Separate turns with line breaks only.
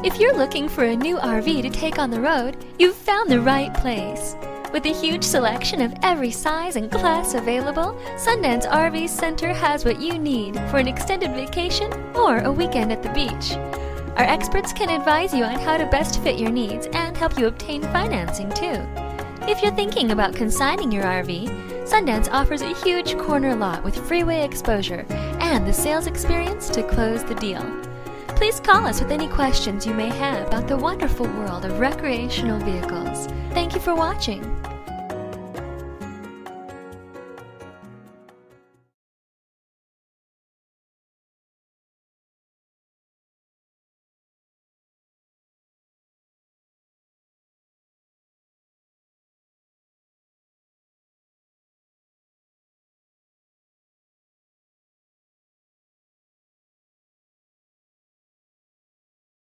If you're looking for a new RV to take on the road, you've found the right place. With a huge selection of every size and class available, Sundance RV Center has what you need for an extended vacation or a weekend at the beach. Our experts can advise you on how to best fit your needs and help you obtain financing too. If you're thinking about consigning your RV, Sundance offers a huge corner lot with freeway exposure and the sales experience to close the deal. Please call us with any questions you may have about the wonderful world of recreational vehicles. Thank you for watching.